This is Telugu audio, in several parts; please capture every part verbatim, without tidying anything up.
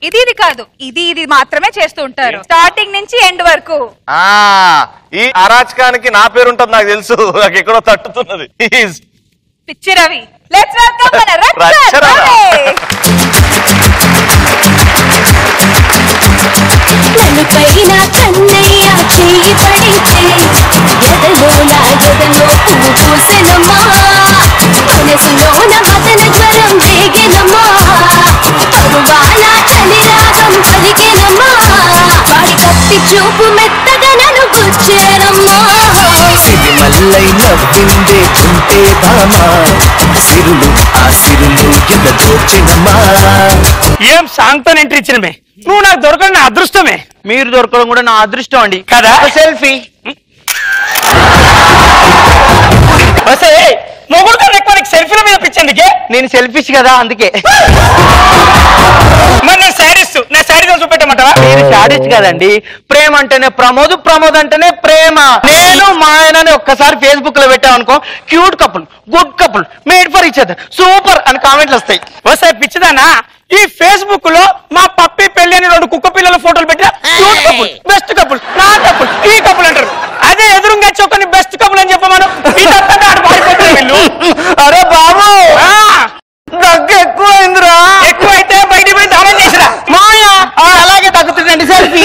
ఇది ఇది కాదు, ఇది ఇది మాత్రమే చేస్తూ ఉంటారు స్టార్టింగ్ నుంచి ఎండ్ వరకు. ఆ ఈ అరాచకానికి నా పేరు ఉంటుంది నాకు తెలుసు, నాకు ఎక్కడో తట్టుతున్నది. పిచ్చి రవి. లెట్స్ వెల్కమ్ మన రచ్చ రవి. నలుపైన కన్నయ్య చెయ్యి పడితే ఎదలోన ఎదలో పువ్వు పూసెనమ్మా, మనసులోన మదన జ్వరం రేగెనమ్మా, పరువాల చలి రాగం పలికెనమ్మా, వాడి కత్తి చూపు మెత్తగా నన్ను గుచ్చేరమ్మా. సిరిమల్లై నవ్విందే చుంటే బామా, సిరులు ఆ సిరులు ఎద దోచినమ్మా. ఏం సాంగ్ తో ఎంట్రీ ఇచ్చినమే, నువ్వు నాకు దొరకడం నా అదృష్టమే. మీరు దొరకడం కూడా నా అదృష్టం అండి కదా. సెల్ఫీ మొగుడు కన్నా ఎక్కువ సెల్ఫీల మీద పిచ్చేందుకే. నేను సెల్ఫిష్ కదా అందుకే. మరి నేను శారీస్ నా శారీస్ చూపెట్టమంటావా? నేను శారీస్ కదండి, ప్రేమ అంటేనే ప్రమోద్, ప్రమోద్ అంటేనే ప్రేమ. నేను మా ఆయనని ఒక్కసారి ఫేస్బుక్ లో పెట్టామనుకో, cute couple, good couple, made for each other, super అని కామెంట్లు వస్తాయి. వస్తాయి పిచ్చిదానా. ఈ ఫేస్బుక్ లో మా పప్పి పెళ్లి అని రెండు కుక్క పిల్లల ఫోటోలు పెట్టిన క్యూట్ కపుల్, బెస్ట్ కపుల్, నా కపుల్, ఈ కపుల్ అంటారు. అదే ఎదురుగా చొక్కని బెస్ట్ కపుల్ అని చెప్పమను, వీళ్ళు. అరే బాబు దగ్గు ఎక్కువ అయిందిరా. ఎక్కువ అయితే బయటికి పోయి దానం చేసిరా. మాయా అలాగే తగ్గుతుందండి సెల్ఫీ.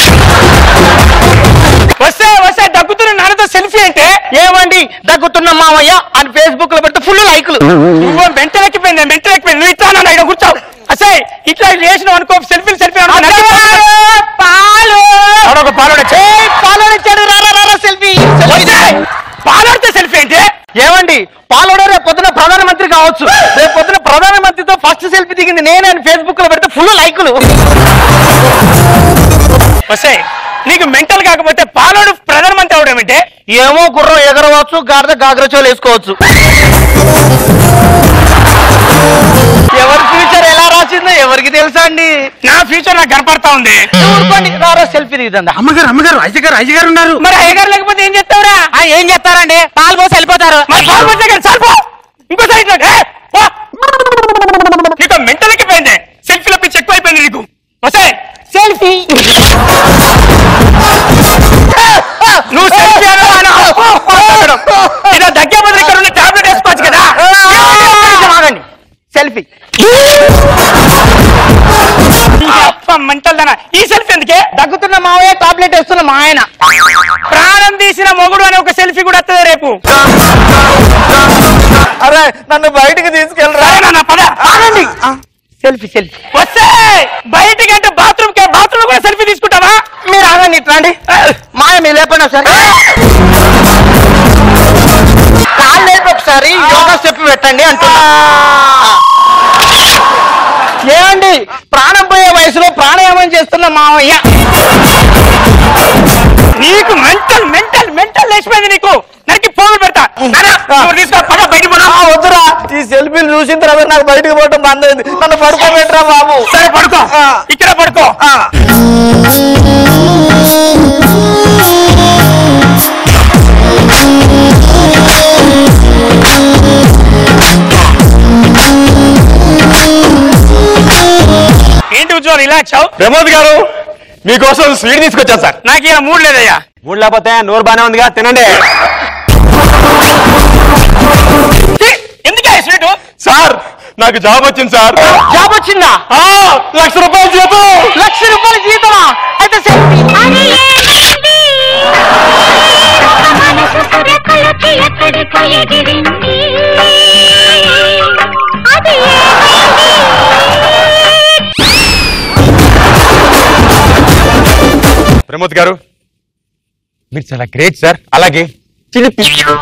వస్తే వస్తే దగ్గుతున్న నాన్నతో సెల్ఫీ అంటే ఏమండి దగ్గుతున్న మామయ్య అని ఫేస్బుక్ లో పెడితే ఫుల్ లైకులు. నువ్వు మెంటలెక్కిపోయింది మెంటలెక్కిపోయింది. నువ్వు ఇట్లా ఇక్కడ కూర్చోవు. అసే ఇట్లా చేసినావు అనుకో, సెల్ఫీలు సెల్ఫీ పాలు ఒక పాలు పాలు ఇచ్చాడు రా సెల్ఫీ. పాలడితే సెల్ఫీ అంటే ఏమండి పాలోడే రేపు పొద్దున ప్రధానమంత్రి కావచ్చు, రేపు పొద్దున ప్రధానమంత్రితో ఫస్ట్ సెల్ఫీ దిగింది నేనే అని ఫేస్బుక్ లో పెడితే ఫుల్ లైకులు. వస్తే నీకు మెంటల్ కాకపోతే పాలోడు ప్రధానమంత్రి అవడం అంటే ఏమో గుర్రం ఎగరవచ్చు, గాడిద గాగ్రచోలు వేసుకోవచ్చు. ఎవరి ఫ్యూచర్ ఎలా రాసిందో ఎవరికి తెలుసా అండి. నా ఫ్యూచర్ నాకు కనపడతా ఉంది. ఊరుకోండి రారా సెల్ఫీ దిగుతుందా. అమ్మగారు అమ్మగారు అయ్యగారు అయ్యగారు ఉన్నారు. మరి అయ్యగారు లేకపోతే ఏం చేస్తావురా? ఏం చేస్తారండి, పాలు పోసి వెళ్ళిపోతారు. మరి పాలు పోతే సరిపో ఇంకో సైడ్ నీకు మెంటల్ ఎక్కిపోయింది. సెల్ఫీలో పిచ్చి ఎక్కువైపోయింది నీకు. వస్తే సెల్ఫీ నువ్వు సెల్ఫీ ఇలా దగ్గర బదులు ఇక్కడ ఉన్న టాబ్లెట్ వేసుకోవచ్చు కదా. ఆగండి సెల్ఫీ. మెంటల్ దానా ఈ సెల్ఫీ ఎందుకే? దగ్గుతున్న మావయ్య టాబ్లెట్ వేస్తున్న మా ఆయన. ప్రాణం తీసిన మొగుడు అనే ఒక సెల్ఫీ కూడా వస్తుంది రేపు. అరే నన్ను బయటికి తీసుకెళ్ళరా. పద ఆగండి సెల్ఫీ సెల్ఫీ. వస్తే బయటికి అంటే బాత్రూమ్ కే బాత్రూమ్ కూడా సెల్ఫీ తీసుకుంటావా? మీరు ఆగండి ఇట్లాండి. మాయ మీరు లేపండి ఒకసారి, కాళ్ళు లేపి ఒకసారి యోగా స్టెప్ పెట్టండి అంటున్నా. ఏమండి ప్రాణం పోయే వయసులో ప్రాణాయామం చేస్తున్న మావయ్య. నీకు మెంటల్ మెంటల్ మెంటల్ లేచిపోయింది నీకు. నరికి ఫోన్లు పెడతా తీసుకో పద బయటికి పోనా. వద్దురా, ఈ సెల్ఫీలు చూసిన తర్వాత నాకు బయటకు పోవడం బంద్ అయింది. నన్ను పడుకోబెట్టరా బాబు. సరే పడుకో, ఇక్కడ పడుకో. ఏంటి ఉద్యోగం ఇలా వచ్చావు? ప్రమోద్ గారు మీకోసం స్వీట్ తీసుకొచ్చాను సార్. నాకు ఇలా మూడు లేదయ్యా. మూడు లేకపోతే నోరు బానే ఉందిగా, తినండి. ఎందుకే స్వీటు? సార్ నాకు జాబ్ వచ్చింది సార్. జాబ్ వచ్చిందా? లక్ష రూపాయలు జీతం. లక్ష రూపాయల జీతమా? అయితే సెల్ఫీ. ప్రమోద్ గారు మీరు చాలా గ్రేట్ సార్. అలాగే చిలిపి.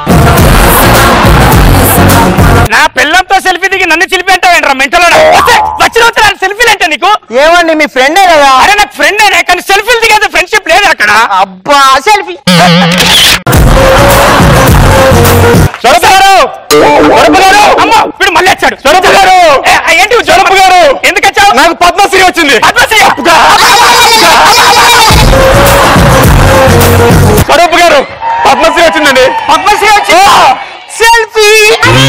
నా పిల్లలతో సెల్ఫీ దిగి నన్ను చిలిపి అంటావేంట్రా మెంటల్? వచ్చిన సెల్ఫీలు అంటే నీకు ఏమండి మీ ఫ్రెండే కదా? అరే నాకు ఫ్రెండ్ అనే, కానీ సెల్ఫీలు దిగేది ఫ్రెండ్షిప్ లేదు అక్కడ. అబ్బా సెల్ఫీ. స్వరూప గారు అమ్మా వీడు మళ్ళీ వచ్చాడు. స్వరూప గారు ఏంటి స్వరూప గారు ఎందుకు వచ్చావు? నాకు పద్మశ్రీ వచ్చింది. పద్మశ్రీ స్వరూప్ గారు పద్మశ్రీ వచ్చిందండి. పద్మశ్రీ వచ్చి సెల్ఫీ.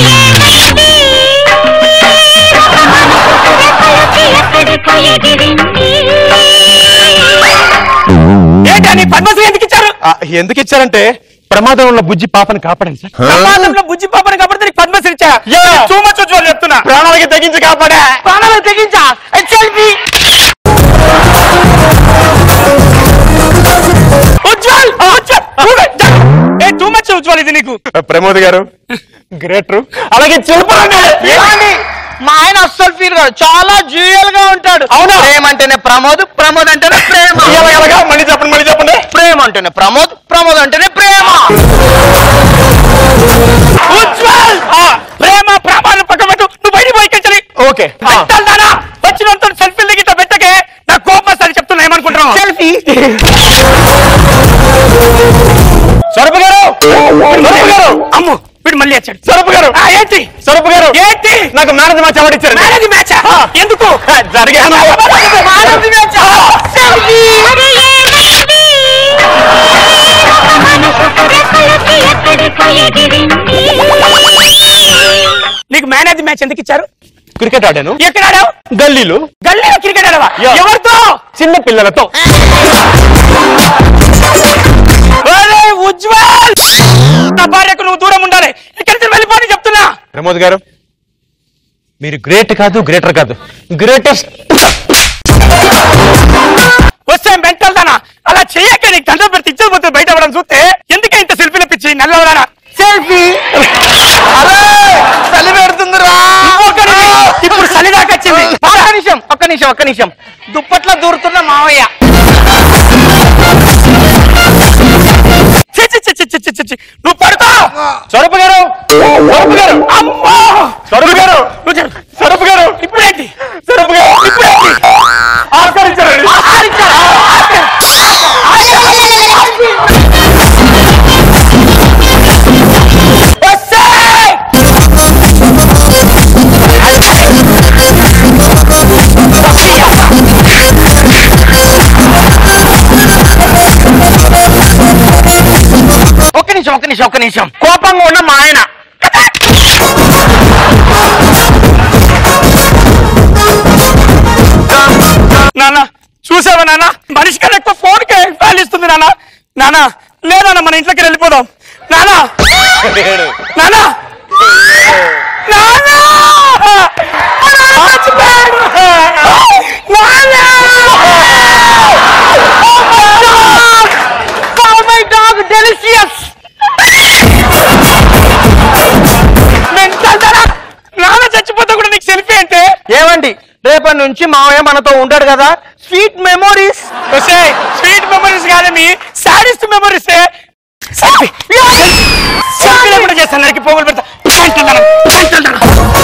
ఎక్కడికి ఎగిరింది ఎందుకు ఇచ్చారంటే ప్రమాదం ఉన్న బుజ్జి పాపని కాపాడండి సార్. ప్రమాదంలో బుజ్జి పాపని కాపాడితే నీకు పద్మశ్రీ ఇచ్చా. టూ మచ్ ఉజ్వల్ చెప్తున్నా. ప్రాణాలకి తెగించి కాపాడా. ప్రాణాలు తెగించా selfie Ujwal too much Ujwal ఇది నీకు. ప్రమోద్ గారు గ్రేటర్. అలాగే చెప్పండి మా ఆయన అస్సలు ఫీల్ కాదు, చాలా జ్యూయల్ గా ఉంటాడు. అవునా? ప్రేమ అంటేనే ప్రమోద్, ప్రమోద్ అంటేనే ప్రేమ. ఎలాగెలాగా? మళ్ళీ చెప్పండి మళ్ళీ చెప్పండి. ప్రేమ అంటేనే ప్రమోద్, ప్రమోద్ అంటేనే ప్రేమ. ఉజ్వల్ ప్రేమ ప్రమాదం పక్క పెట్టు, నువ్వు బయట పోయి. ఓకే వచ్చినంత సెల్ఫీలు దిగితే పెట్టకే నా కోపం వస్తుంది చెప్తున్నా. ఏమనుకుంటున్నావు? సెల్ఫీ సరపు గారు సరపు గారు అమ్ము వీడు మళ్ళీ వచ్చాడు. సరపు గారు ఏంటి సరపు గారు ఏంటి? నాకు మ్యారేజ్ మ్యాచ్ అవార్డు ఇచ్చారు. మ్యారేజ్ మ్యాచ్ ఎందుకు జరిగాను. మ్యారేజ్ మ్యాచ్ నీకు మ్యారేజ్ మ్యాచ్ ఎందుకు ఇచ్చారు? క్రికెట్ ఆడాను. ఎక్కడ ఆడావు? గల్లీలో. గల్లీలో క్రికెట్ ఆడవా? ఎవరితో? చిన్న పిల్లలతో. ఉజ్వల్ నా భార్యకు నువ్వు దూరం ఉండాలి. ఇక్కడి నుంచి వెళ్ళిపోని చెప్తున్నా. ప్రమోద్ గారు మీరు గ్రేట్ కాదు, గ్రేటర్ కాదు, గ్రేటెస్ట్. వస్తే మెంటల్ దానా అలా చెయ్యక నీకు దండం పెడితే ఇచ్చకపోతే బయట అవ్వడం చూస్తే ఎందుకే ఇంత సెల్ఫీలు పిచ్చి నల్లవదానా? సెల్ఫీ చలి పెడుతుందిరా. ఇప్పుడు చలి దాకా వచ్చింది. ఒక్క నిమిషం ఒక్క నిమిషం ఒక్క నిమిషం దుప్పట్లో దూరుతున్న మావయ్య. నువ్వు పడుకో. సరపు గారు సరపు గారు అమ్మా సరపు గారు సరపు గారు ఇప్పుడేంటి? సరపు గారు ఇప్పుడేంటి? ఆస్కరించారండి. ఒక్క నిమిషం ఒక్క నిమిషం ఒక్క నిమిషం కోపంగా ఉన్న మా ఆయన. నాన్న చూసావా నాన్న? మనిషి కన్నా ఎక్కువ ఫోన్ కే వాల్యూ ఇస్తుంది నాన్న. నాన్న లేదన్న మన ఇంట్లోకి వెళ్ళిపోదాం. నాన్న నాన్న నాన్న చచ్చిపోతా కూడా నీకు సెల్ఫీ అంటే ఏమండి రేపటి నుంచి మావయ్య మనతో ఉంటాడు కదా, స్వీట్ మెమోరీస్. స్వీట్ మెమరీస్ కాదని సాడిస్ట్ మెమరీస్. సెల్ఫీ కూడా చేస్తాను. పోగులు పెడతా.